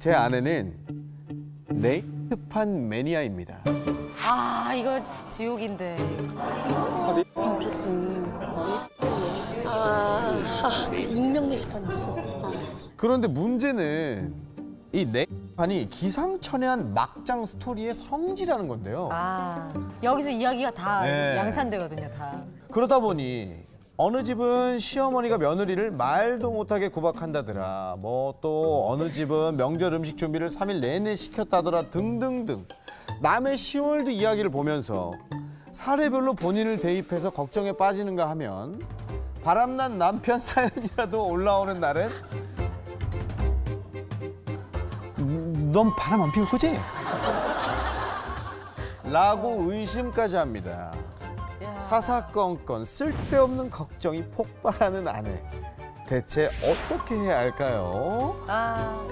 제 아내는 네이트판 매니아입니다. 아, 이거 지옥인데. 익명 게시판 있어. 그런데 문제는 이 네이트판이 기상천외한 막장 스토리의 성지라는 건데요. 아, 여기서 이야기가 다 네. 양산되거든요, 다. 그러다 보니 어느 집은 시어머니가 며느리를 말도 못하게 구박한다더라. 뭐 또 어느 집은 명절 음식 준비를 3일 내내 시켰다더라 등등등. 남의 10월도 이야기를 보면서 사례별로 본인을 대입해서 걱정에 빠지는가 하면 바람난 남편 사연이라도 올라오는 날은 넌 바람 안 피울 거지? 라고 의심까지 합니다. 사사건건 쓸데없는 걱정이 폭발하는 아내. 대체 어떻게 해야 할까요? 아.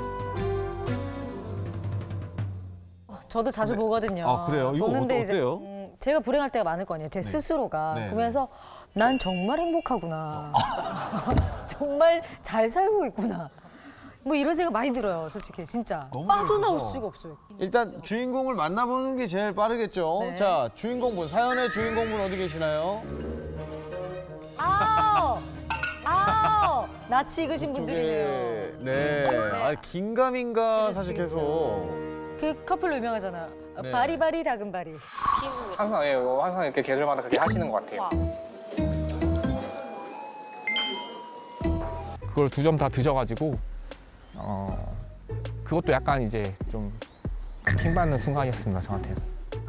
저도 자주 보거든요. 아, 그래요? 이거 보는데 어때요? 제가 불행할 때가 많을 거 아니에요. 제 스스로가. 네. 보면서 난 정말 행복하구나. 정말 잘 살고 있구나. 뭐 이런 생각 많이 들어요, 솔직히. 진짜. 너무 빠져나올 재밌어서. 수가 없어요. 일단 주인공을 만나보는 게 제일 빠르겠죠. 네. 자, 주인공분, 사연의 주인공분 어디 계시나요? 아우! 아우! 낯이 익으신 분들이네요. 네. 아, 긴가민가 사실 계속. 그 커플로 유명하잖아. 네. 바리바리 다금바리. 항상 항상 이렇게 계절마다 그렇게 하시는 것 같아요. 그걸 2점 다 드셔가지고 그것도 약간 이제 좀 킹받는 순간이었습니다, 저한테는.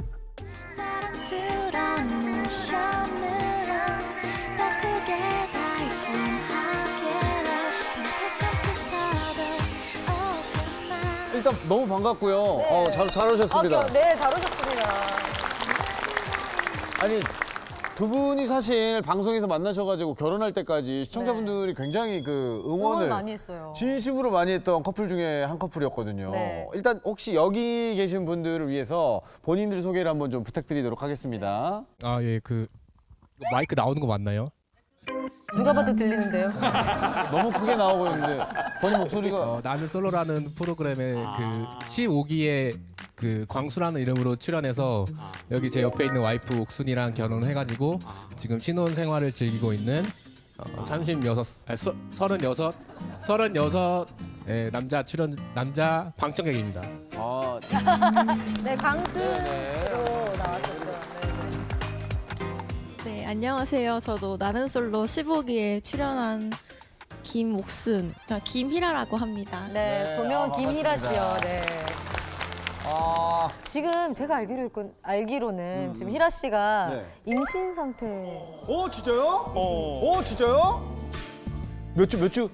사랑스러운 모션으로 더 크게 달콤하게 일단 너무 반갑고요. 잘 오셨습니다. 네, 잘 오셨습니다. 아니, 두 분이 사실 방송에서 만나셔가지고 결혼할 때까지 시청자분들이 굉장히 그 응원을 많이 했어요. 진심으로 많이 했던 커플 중에 한 커플이었거든요. 네. 일단 혹시 여기 계신 분들을 위해서 본인들 소개를 한번 좀 부탁드리도록 하겠습니다. 아, 예, 그 마이크 나오는 거 맞나요? 누가 봐도 들리는데요. 너무 크게 나오고 있는데 본인 목소리가 나는 솔로라는 프로그램에 그 15기에 그 광수라는 이름으로 출연해서 여기 제 옆에 있는 와이프 옥순이랑 결혼을 해가지고 지금 신혼 생활을 즐기고 있는 36 남자 방청객입니다. 아, 네, 강수로 나왔었죠. 네, 안녕하세요. 저도 나는 솔로 15기에 출연한 김옥순, 김희라라고 합니다. 네, 네, 본명은 김희라 씨요. 반갑습니다. 네. 아, 지금 제가 알기로는 지금 희라 씨가 네. 임신 상태. 오 진짜요? 오 진짜요? 몇 주?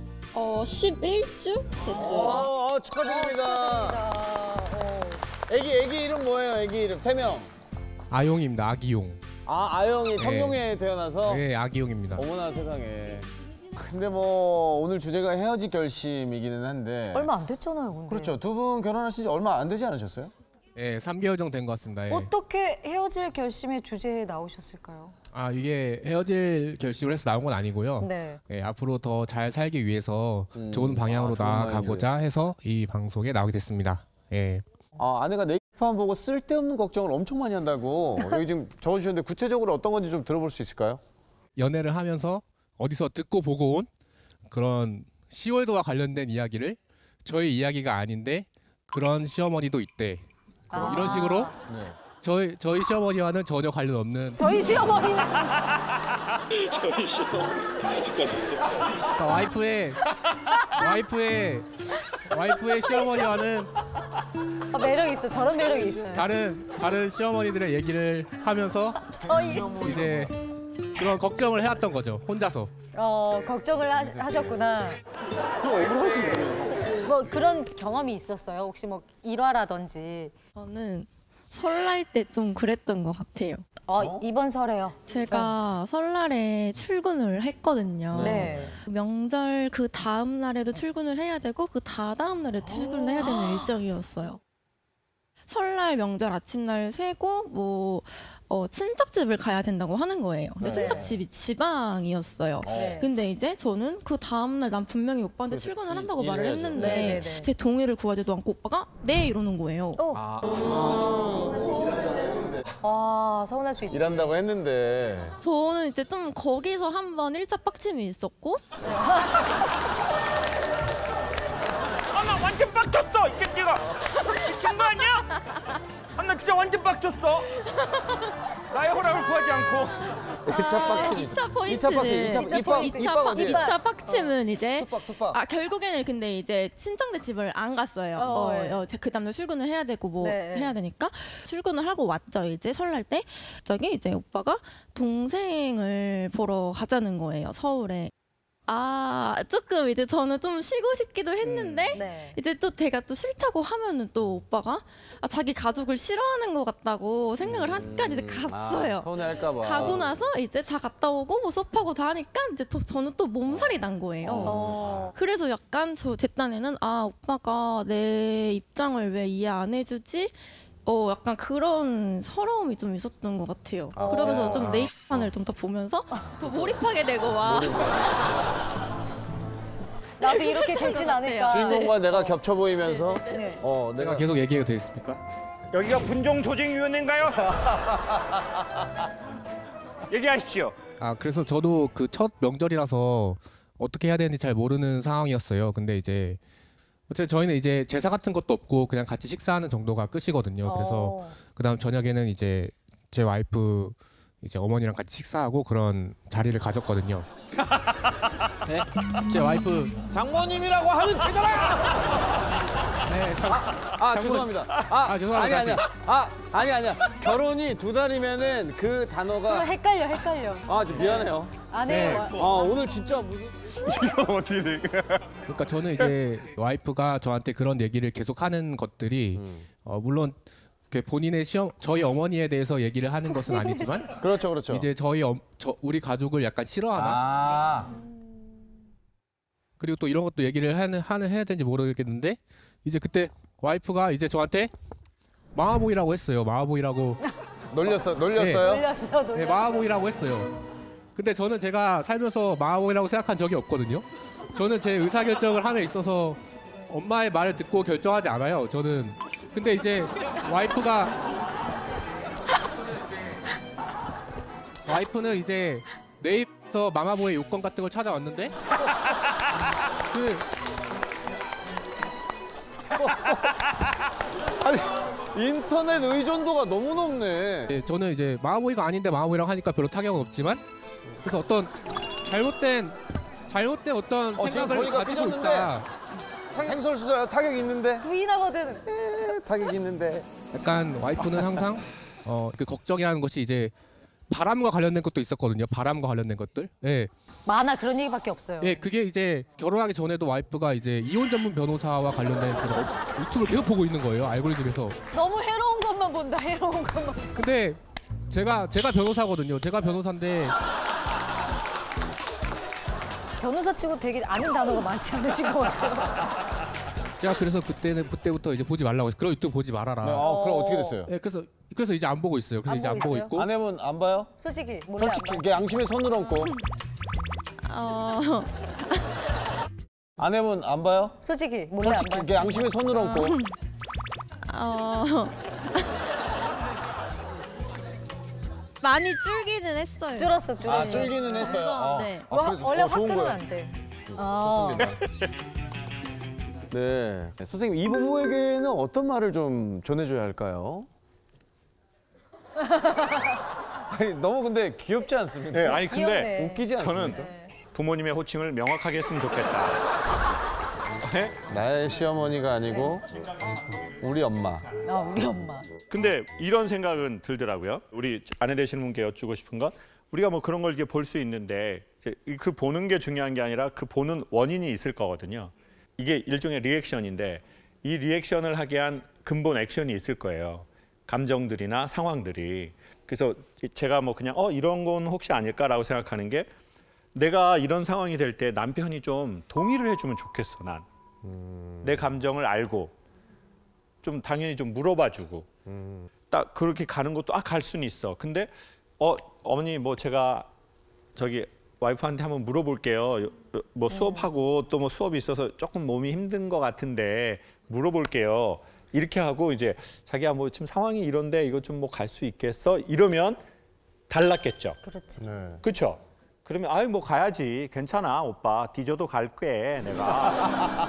11주 됐어요. 축하드립니다. 애기 이름 뭐예요? 애기 이름 태명. 아용입니다. 아기용. 아, 아영이 청룡에 태어나서? 네, 아기용입니다. 어머나 세상에. 근데 뭐 오늘 주제가 헤어질 결심이기는 한데. 얼마 안 됐잖아요, 근데. 그렇죠. 두 분 결혼하신 지 얼마 안 되지 않으셨어요? 네, 3개월 정도 된 것 같습니다. 예. 어떻게 헤어질 결심의 주제에 나오셨을까요? 아, 이게 헤어질 결심을 해서 나온 건 아니고요. 네. 예, 앞으로 더 잘 살기 위해서 좋은 방향으로 좋은 나아가고자 해서 이 방송에 나오게 됐습니다. 예. 아, 아내가 네이트판 보고 쓸데없는 걱정을 엄청 많이 한다고 여기 지금 적어주셨는데 구체적으로 어떤 건지 좀 들어볼 수 있을까요? 연애를 하면서 어디서 듣고 보고 온 그런 시월도와 관련된 이야기를 저희 이야기가 아닌데 그런 시어머니도 있대. 이런 식으로 네. 저희 시어머니와는 전혀 관련 없는 저희 시어머니는 그러니까 와이프의 시어머니와는 매력이 있어. 저런 매력이 있어요. 다른 시어머니들의 얘기를 하면서 저희 이제 그런 걱정을 해왔던 거죠. 혼자서. 걱정을 하셨구나. 그럼 억울하신 거예요. 뭐 그런 경험이 있었어요? 혹시 뭐 일화라든지. 저는 설날 때 좀 그랬던 것 같아요. 이번 설에요. 제가 설날에 출근을 했거든요. 네. 명절 그 다음 날에도 출근을 해야 되고 그 다다음 날에 출근을 해야 되는 일정이었어요. 설날 명절 아침날 세고 뭐 친척집을 가야 된다고 하는 거예요. 근데 네. 친척집이 지방이었어요. 네. 근데 이제 저는 그 다음날 난 분명히 오빠한테 그래서 출근을 한다고 일을 말을 해야죠. 했는데 네, 네, 네. 제 동의를 구하지도 않고 오빠가 네 이러는 거예요. 아, 서운할 수 있지. 일한다고 했는데. 저는 이제 좀 거기서 한번 1차 빡침이 있었고 아, 나 완전 빡쳤어, 이 새끼가. 미친 거 아니야? 아, 나 진짜 완전 빡쳤어. 나의 허락을 구하지 않고. 1차 빡침. 2차 포인트. 2차 빡침. 입박 어디에? 2차 빡침은 이제 툭박. 결국에는 근데 이제 친정네 집을 안 갔어요. 그 다음날 출근을 해야 되고 뭐 네. 해야 되니까 출근을 하고 왔죠. 이제 설날 때 저기 이제 오빠가 동생을 보러 가자는 거예요. 서울에. 조금 이제 저는 좀 쉬고 싶기도 했는데 네. 이제 또 제가 또 싫다고 하면은 또 오빠가 자기 가족을 싫어하는 것 같다고 생각을 하니까 이제 갔어요. 서운해할까 봐. 가고 나서 이제 다 갔다 오고 뭐 수업하고 다 하니까 이제 저는 또 몸살이 난 거예요. 그래서 약간 제 딴에는 오빠가 내 입장을 왜 이해 안 해주지? 약간 그런 서러움이 좀 있었던 것 같아요. 그러면서 좀 네이트판을 좀 더 보면서 더 몰입하게 되고 나도 이렇게 되진 않을까. 주인공과 내가 겹쳐 보이면서 네. 제가 계속 얘기해도 되겠습니까? 여기가 분종조직위원회인가요? 얘기하십시오. 그래서 저도 그 첫 명절이라서 어떻게 해야 되는지 잘 모르는 상황이었어요. 근데 이제 어쨌든 저희는 이제 제사 같은 것도 없고 그냥 같이 식사하는 정도가 끝이거든요. 그래서 그다음 저녁에는 이제 제 와이프 이제 어머니랑 같이 식사하고 그런 자리를 가졌거든요. 네? 제 와이프 장모님이라고 하면 되잖아. 네, 죄송합니다. 죄송합니다. 아니야. 결혼이 2달이면은 그 단어가 헷갈려. 좀 미안해요. 아내 네. 오늘 진짜 무슨 이거 어떻게 돼? 그러니까 저는 이제 와이프가 저한테 그런 얘기를 계속 하는 것들이 물론 본인의 저희 어머니에 대해서 얘기를 하는 것은 아니지만 그렇죠. 이제 우리 가족을 약간 싫어하나 그리고 또 이런 것도 얘기를 해야 되는지 모르겠는데 이제 그때 와이프가 이제 저한테 마마보이라고 했어요. 마마보이라고. 놀렸어요? 놀렸어. 네, 마마보이라고 했어요. 근데 저는 제가 살면서 마마보이라고 생각한 적이 없거든요. 저는 제 의사결정을 함에 있어서 엄마의 말을 듣고 결정하지 않아요. 저는. 근데 이제 와이프는 이제 네이버 마마보이 요건 같은 걸 찾아왔는데 아니, 인터넷 의존도가 너무 높네. 네, 저는 이제 마마보이가 아닌데 마마보이라고 하니까 별로 타격은 없지만 그래서 어떤 잘못된 어떤 지금 생각을 보니까 가지고 삐졌는데. 있다. 행설수설 타격 있는데. 부인하거든. 타격 있는데. 약간 와이프는 항상 그 걱정이라는 것이 이제 바람과 관련된 것도 있었거든요. 바람과 관련된 것들. 예. 많아 그런 얘기밖에 없어요. 예, 그게 이제 결혼하기 전에도 와이프가 이제 이혼 전문 변호사와 관련된 그런 유튜브를 계속 보고 있는 거예요. 알고리즘에서. 너무 해로운 것만 본다. 해로운 것만. 근데 제가 변호사거든요. 제가 변호사인데 변호사 치고 되게 아는 단어가 많지 않으신 것 같아요. 제가 그래서 그때부터 이제 보지 말라고 했어요. 그런 유튜브 보지 말아라. 그럼 어떻게 됐어요? 예, 그래서 이제 안 보고 있어요. 그래서 안 이제 안 보고 보고 있어요? 있고. 아내분 안 봐요? 솔직히 몰래 안 솔직히 봐. 이게 양심에 손을 얹고. 아내분 안 봐요? 솔직히 몰래 안 솔직히 봐. 이게 양심에 손을 얹고. 많이 줄기는 했어요. 줄었어. 줄기는 했어요. 네. 그래도 원래 확 좋은 끄면 거예요. 안 돼. 좋습니다. 네, 선생님 이 부부에게는 어떤 말을 좀 전해줘야 할까요? 아니 너무 근데 귀엽지 않습니까? 네, 아니 근데 귀엽네. 웃기지 않습니까? 저는 부모님의 호칭을 명확하게 했으면 좋겠다. 네? 나의 시어머니가 아니고 우리 엄마. 우리 엄마. 근데 이런 생각은 들더라고요. 우리 아내 되시는 분께 여쭈고 싶은 건 우리가 뭐 그런 걸 이렇게 볼 수 있는데 이제 그 보는 게 중요한 게 아니라 그 보는 원인이 있을 거거든요. 이게 일종의 리액션인데 이 리액션을 하게 한 근본 액션이 있을 거예요. 감정들이나 상황들이. 그래서 제가 뭐 그냥 이런 건 혹시 아닐까라고 생각하는 게 내가 이런 상황이 될 때 남편이 좀 동의를 해주면 좋겠어, 난. 내 감정을 알고 좀 당연히 좀 물어봐주고 딱 그렇게 가는 것도 갈 수는 있어. 근데 어머니 뭐 제가 저기 와이프한테 한번 물어볼게요. 뭐 수업하고 또 뭐 수업이 있어서 조금 몸이 힘든 것 같은데 물어볼게요. 이렇게 하고 이제 자기야 뭐 지금 상황이 이런데 이거 좀 뭐 갈 수 있겠어? 이러면 달랐겠죠. 그렇지. 네. 그렇죠? 그러면 아유 뭐 가야지. 괜찮아 오빠. 뒤져도 갈게 내가.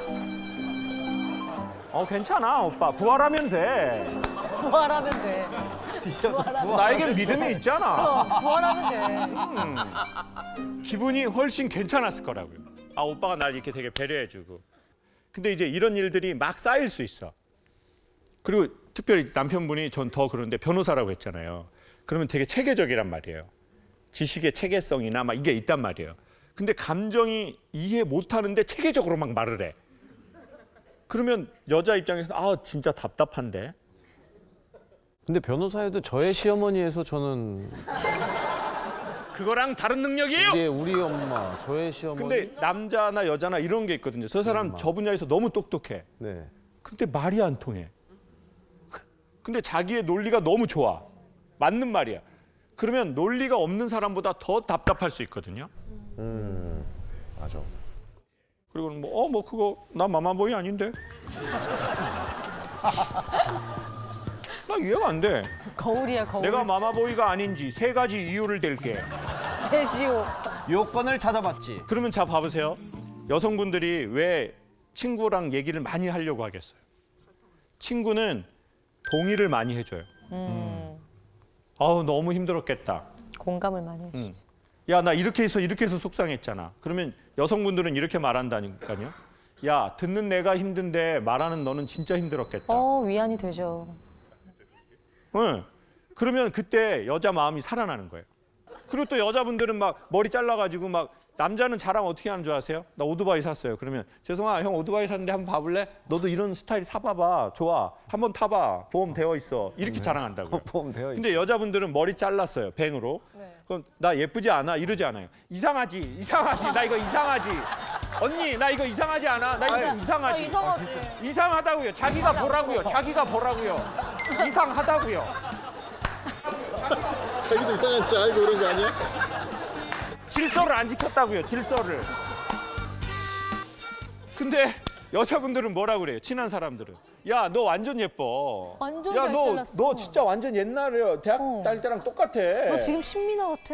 괜찮아 오빠. 부활하면 돼. 부활하면 돼. 나에겐 믿음이 있잖아. 부활하면 돼. 기분이 훨씬 괜찮았을 거라고요. 오빠가 날 이렇게 되게 배려해주고. 근데 이제 이런 일들이 막 쌓일 수 있어. 그리고 특별히 남편분이 전 더 그런데 변호사라고 했잖아요. 그러면 되게 체계적이란 말이에요. 지식의 체계성이나 막 이게 있단 말이에요. 근데 감정이 이해 못하는데 체계적으로 막 말을 해. 그러면 여자 입장에서는 진짜 답답한데. 근데 변호사에도 저의 시어머니에서 저는 그거랑 다른 능력이에요. 이게 우리 엄마, 저의 시어머니. 근데 남자나 여자나 이런 게 있거든요. 저 사람 저 분야에서 너무 똑똑해. 네. 근데 말이 안 통해. 근데 자기의 논리가 너무 좋아. 맞는 말이야. 그러면 논리가 없는 사람보다 더 답답할 수 있거든요. 맞아. 그리고 뭐 그거 나 마마보이 아닌데. 나 이해가 안 돼. 거울이야 거울. 내가 마마보이가 아닌지 3가지 이유를 댈게. 대시오. 요건을 찾아봤지. 그러면 자 봐보세요. 여성분들이 왜 친구랑 얘기를 많이 하려고 하겠어요? 친구는 동의를 많이 해줘요. 너무 힘들었겠다. 공감을 많이 해. 야, 나 이렇게 해서 속상했잖아. 그러면 여성분들은 이렇게 말한다니까요. 야, 듣는 내가 힘든데 말하는 너는 진짜 힘들었겠다. 위안이 되죠. 응. 그러면 그때 여자 마음이 살아나는 거예요. 그리고 또 여자분들은 막 머리 잘라가지고 막 남자는 자랑 어떻게 하는 줄 아세요? 나 오토바이 샀어요. 그러면 죄송아, 형 오토바이 샀는데 한번 봐볼래? 너도 이런 스타일 사봐봐. 좋아. 한번 타봐. 보험 되어 있어. 이렇게 자랑한다고요. 보험 되어 있어. 근데 여자분들은 머리 잘랐어요. 뱅으로. 그럼 나 예쁘지 않아? 이러지 않아요. 이상하지. 나 이거 이상하지. 언니, 나 이거 이상하지 않아? 나 이거 이상하지. 이상하지. 이상하다고요. 자기가 보라고요. 이상하다고요. 자기도 이상한 줄 알고 그런 거 아니야? 질서를 안 지켰다고요. 질서를. 근데 여자분들은 뭐라 그래요? 친한 사람들은. 야, 너 완전 예뻐. 완전 야, 잘 잘랐어. 너 진짜 완전 옛날에 대학 다닐 때랑 똑같아. 너 지금 신민아 같아.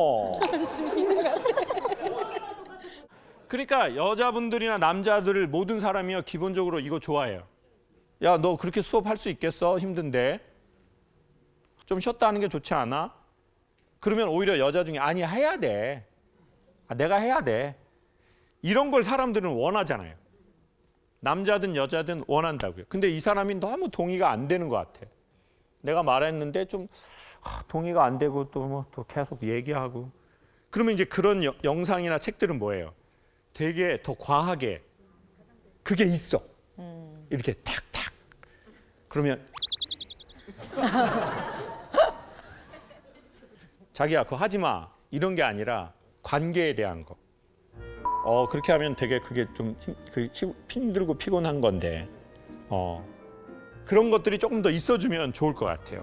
그러니까 여자분들이나 남자들 모든 사람이요 기본적으로 이거 좋아해요. 야, 너 그렇게 수업할 수 있겠어? 힘든데. 좀 쉬었다 하는 게 좋지 않아? 그러면 오히려 여자 중에 아니 해야 돼. 내가 해야 돼. 이런 걸 사람들은 원하잖아요. 남자든 여자든 원한다고요. 근데 이 사람이 너무 동의가 안 되는 것 같아. 내가 말했는데 좀 동의가 안 되고 또 계속 얘기하고. 그러면 이제 그런 영상이나 책들은 뭐예요? 되게 더 과하게 그게 있어. 이렇게 탁탁. 그러면 자기야 그거 하지 마. 이런 게 아니라 관계에 대한 거. 그렇게 하면 되게 그게 좀 힘들고 피곤한 건데 그런 것들이 조금 더 있어주면 좋을 것 같아요.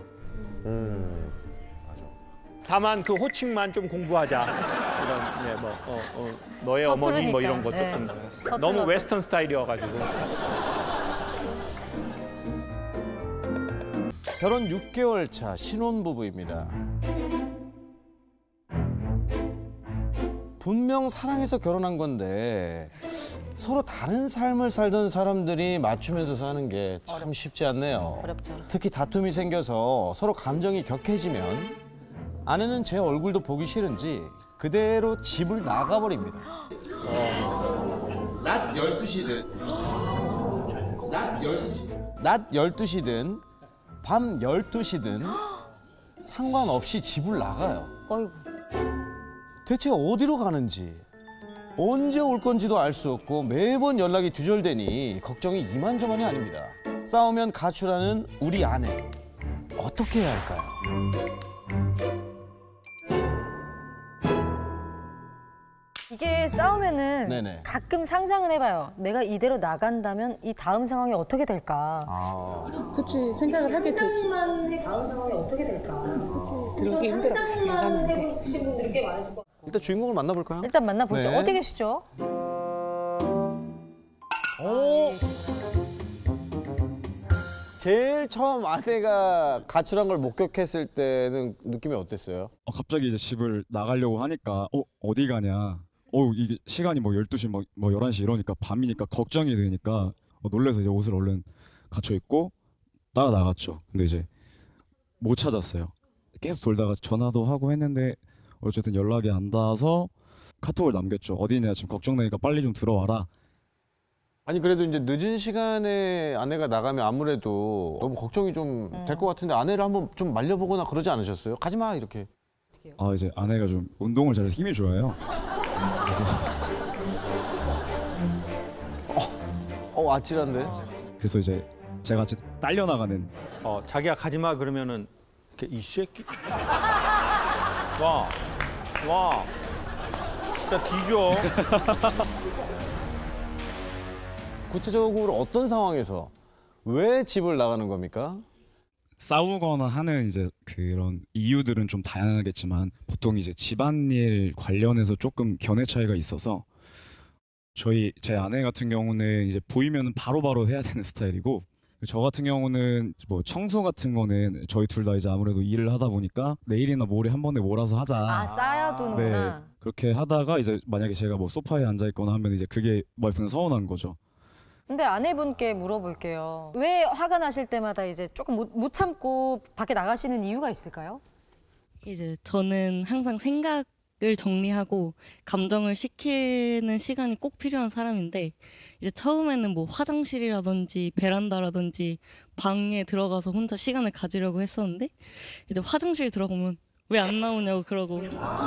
다만 그 호칭만 좀 공부하자. 이런 너의 어머니 뭐 이런 것도 좀 너무 웨스턴 스타일이어가지고. 결혼 6개월 차 신혼부부입니다. 분명 사랑해서 결혼한 건데 서로 다른 삶을 살던 사람들이 맞추면서 사는 게 참 쉽지 않네요. 어렵죠. 특히 다툼이 생겨서 서로 감정이 격해지면 아내는 제 얼굴도 보기 싫은지 그대로 집을 나가버립니다. 낮 12시든 낮 12시든 밤 12시든 상관없이 집을 나가요. 어이구. 대체 어디로 가는지 언제 올 건지도 알 수 없고 매번 연락이 두절되니 걱정이 이만저만이 아닙니다. 싸우면 가출하는 우리 아내 어떻게 해야 할까요? 이게 싸우면은 네네. 가끔 상상은 해봐요. 내가 이대로 나간다면 이 다음 상황이 어떻게 될까? 그치, 생각을 하게 되지. 상상만의 다음 상황이 어떻게 될까? 그러기 힘들어. 상상만 해보신 분들이 꽤 많으실 것 같아요. 일단 주인공을 만나볼까요? 일단 만나보시죠. 네. 어디 계시죠? 제일 처음 아내가 가출한 걸 목격했을 때는 느낌이 어땠어요? 갑자기 이제 집을 나가려고 하니까 어디 가냐. 이게 시간이 뭐 12시 뭐 11시 이러니까 밤이니까 걱정이 되니까 놀라서 이제 옷을 얼른 갖춰 입고 따라 나갔죠. 근데 이제 못 찾았어요. 계속 돌다가 전화도 하고 했는데 어쨌든 연락이 안 닿아서 카톡을 남겼죠. 어디냐 지금 걱정되니까 빨리 좀 들어와라. 아니 그래도 이제 늦은 시간에 아내가 나가면 아무래도 너무 걱정이 좀 될 것 같은데 아내를 한번 좀 말려보거나 그러지 않으셨어요? 가지 마 이렇게. 이제 아내가 좀 운동을 잘해서 힘이 좋아요. 그래서 아찔한데? 그래서 이제 제가 같이 딸려 나가는. 자기야 가지 마 그러면은 이렇게 이 새끼. 와. 진짜 뒤져. 구체적으로 어떤 상황에서 왜 집을 나가는 겁니까? 싸우거나 하는 이제 그런 이유들은 좀 다양하겠지만 보통 이제 집안일 관련해서 조금 견해 차이가 있어서 제 아내 같은 경우는 이제 보이면 바로바로 해야 되는 스타일이고 저 같은 경우는 뭐 청소 같은 거는 저희 둘 다 이제 아무래도 일을 하다 보니까 내일이나 모레 한 번에 몰아서 하자. 쌓아두는구나. 네, 그렇게 하다가 이제 만약에 제가 뭐 소파에 앉아 있거나 하면 이제 그게 와이프는 서운한 거죠. 근데 아내분께 물어볼게요. 왜 화가 나실 때마다 이제 조금 못 참고 밖에 나가시는 이유가 있을까요? 이제 저는 항상 생각을 정리하고 감정을 식히는 시간이 꼭 필요한 사람인데 이제 처음에는 뭐 화장실이라든지 베란다라든지 방에 들어가서 혼자 시간을 가지려고 했었는데 이제 화장실 들어가면 왜 안 나오냐고 그러고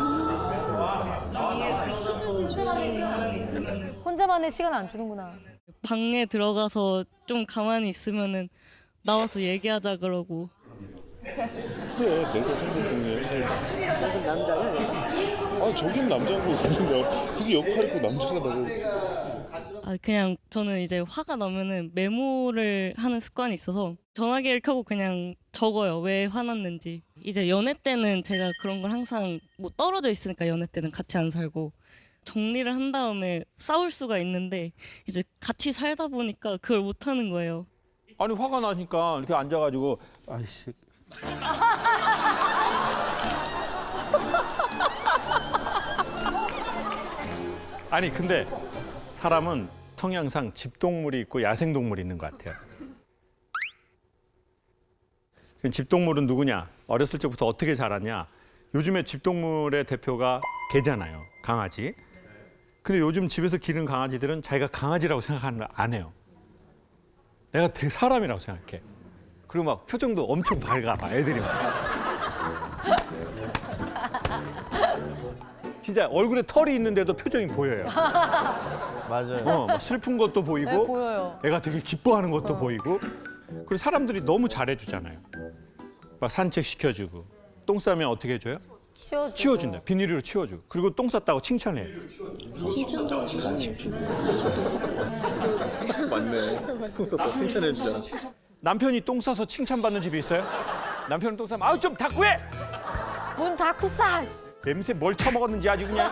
혼자만의 시간 안 주는구나. 방에 들어가서 좀 가만히 있으면은 나와서 얘기하자 그러고. 그래, 내가 생각 중에. 나도 남자야, 내가. 저긴 남자고, 그게 역할이고 남자가 나고. 그냥 저는 이제 화가 나면은 메모를 하는 습관이 있어서 전화기를 켜고 그냥 적어요. 왜 화났는지. 이제 연애 때는 제가 그런 걸 항상 뭐 떨어져 있으니까 연애 때는 같이 안 살고 정리를 한 다음에 싸울 수가 있는데 이제 같이 살다 보니까 그걸 못 하는 거예요. 아니 화가 나니까 이렇게 앉아가지고 아이씨. 아니 근데 사람은 성향상 집동물이 있고 야생동물이 있는 것 같아요. 집동물은 누구냐? 어렸을 적부터 어떻게 자랐냐? 요즘에 집동물의 대표가 개잖아요. 강아지. 근데 요즘 집에서 기르는 강아지들은 자기가 강아지라고 생각하는 걸 안 해요. 내가 되게 사람이라고 생각해. 그리고 막 표정도 엄청 밝아. 막 애들이 막. 진짜 얼굴에 털이 있는데도 표정이 보여요. 맞아요. 막 슬픈 것도 보이고 네, 보여요. 애가 되게 기뻐하는 것도 보이고 그리고 사람들이 너무 잘해주잖아요. 막 산책 시켜주고 똥 싸면 어떻게 해줘요? 치워준다. 비닐로 치워주고 그리고 똥 쌌다고 칭찬해요. 칭찬도 해주고 맞네. 똥 쌌다고 칭찬해주잖아. 남편이 똥 싸서 칭찬받는 집이 있어요? 남편은 똥 싸면 아우 좀 닦고 해! 문 닫고 싸! 냄새 뭘 처먹었는지 아주 그냥.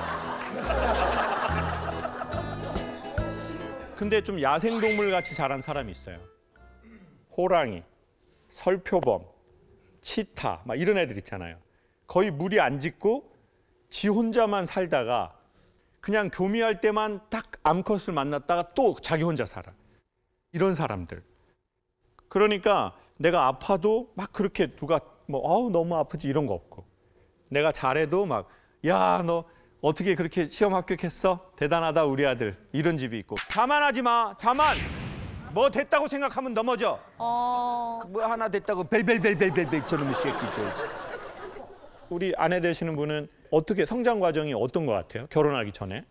근데 좀 야생동물 같이 자란 사람이 있어요. 호랑이, 설표범, 치타 막 이런 애들 있잖아요. 거의 무리 안 짓고 지 혼자만 살다가 그냥 교미할 때만 딱 암컷을 만났다가 또 자기 혼자 살아. 이런 사람들. 그러니까 내가 아파도 막 그렇게 누가 뭐 아우 너무 아프지 이런 거 없고 내가 잘해도 막 야 너 어떻게 그렇게 시험 합격했어? 대단하다 우리 아들. 이런 집이 있고 자만하지 마. 자만. 뭐 됐다고 생각하면 넘어져. 뭐 하나 됐다고 벨벨벨벨벨벨 저놈의 새끼죠. 우리 아내 되시는 분은 어떻게 성장 과정이 어떤 것 같아요? 결혼하기 전에?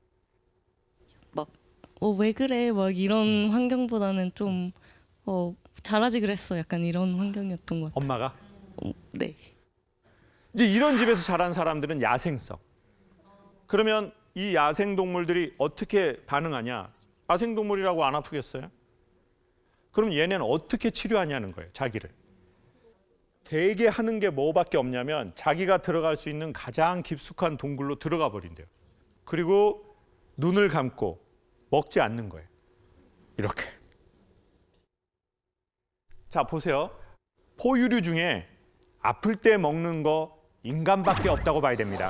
막 왜 그래? 막 이런 환경보다는 좀 잘하지 그랬어. 약간 이런 환경이었던 것 같아요. 엄마가? 네. 이제 이런 집에서 자란 사람들은 야생성. 그러면 이 야생동물들이 어떻게 반응하냐? 야생동물이라고 안 아프겠어요? 그럼 얘네는 어떻게 치료하냐는 거예요, 자기를. 되게 하는 게 뭐밖에 없냐면 자기가 들어갈 수 있는 가장 깊숙한 동굴로 들어가 버린대요. 그리고 눈을 감고 먹지 않는 거예요. 이렇게. 자, 보세요. 포유류 중에 아플 때 먹는 거 인간밖에 없다고 봐야 됩니다.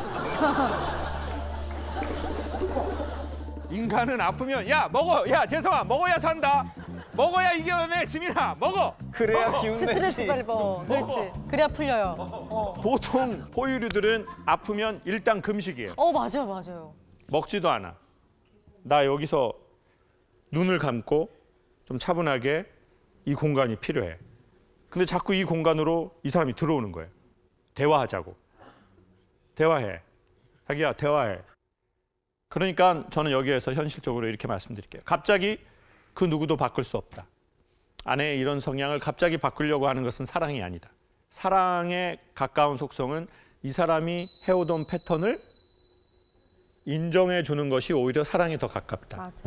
인간은 아프면 야 먹어, 야 재성아 먹어야 산다. 먹어야 이겨내 지민아 먹어. 그래야 기운 내지. 스트레스 발버. 그렇지. 그래야 풀려요. 보통 포유류들은 아프면 일단 금식이에요. 맞아요, 맞아요. 먹지도 않아. 나 여기서 눈을 감고 좀 차분하게 이 공간이 필요해. 근데 자꾸 이 공간으로 이 사람이 들어오는 거예요. 대화하자고. 대화해. 자기야 대화해. 그러니까 저는 여기에서 현실적으로 이렇게 말씀드릴게요. 갑자기 그 누구도 바꿀 수 없다. 아내의 이런 성향을 갑자기 바꾸려고 하는 것은 사랑이 아니다. 사랑에 가까운 속성은 이 사람이 해오던 패턴을 인정해 주는 것이 오히려 사랑에 더 가깝다. 맞아.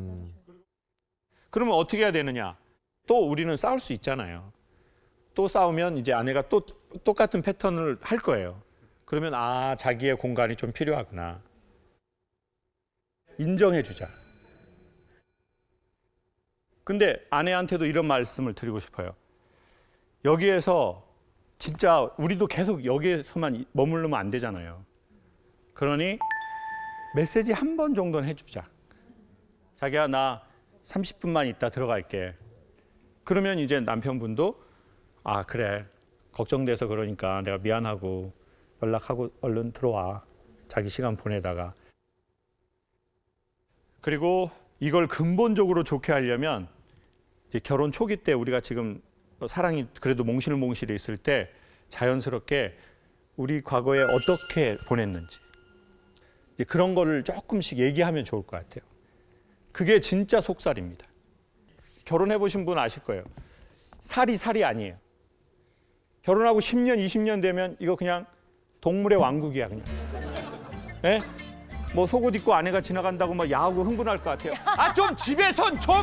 그러면 어떻게 해야 되느냐? 또 우리는 싸울 수 있잖아요. 또 싸우면 이제 아내가 또 똑같은 패턴을 할 거예요. 그러면 자기의 공간이 좀 필요하구나. 인정해 주자. 근데 아내한테도 이런 말씀을 드리고 싶어요. 여기에서 진짜 우리도 계속 여기에서만 머무르면 안 되잖아요. 그러니 메시지 한 번 정도는 해주자. 자기야 나 30분만 있다 들어갈게. 그러면 이제 남편분도 그래 걱정돼서 그러니까 내가 미안하고 연락하고 얼른 들어와. 자기 시간 보내다가. 그리고 이걸 근본적으로 좋게 하려면 이제 결혼 초기 때 우리가 지금 사랑이 그래도 몽실몽실해 있을 때 자연스럽게 우리 과거에 어떻게 보냈는지 이제 그런 거를 조금씩 얘기하면 좋을 것 같아요. 그게 진짜 속살입니다. 결혼해 보신 분 아실 거예요. 살이 아니에요. 결혼하고 10년, 20년 되면 이거 그냥 동물의 왕국이야 그냥. 네? 뭐 속옷 입고 아내가 지나간다고 막 야하고 흥분할 것 같아요. 좀 집에선 좀.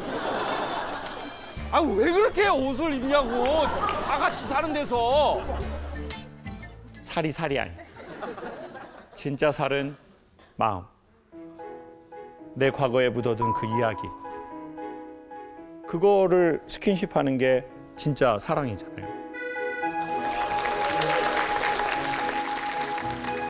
왜 그렇게 옷을 입냐고. 다 같이 사는 데서. 살이 아니야. 진짜 살은 마음. 내 과거에 묻어둔 그 이야기. 그거를 스킨십하는 게 진짜 사랑이잖아요.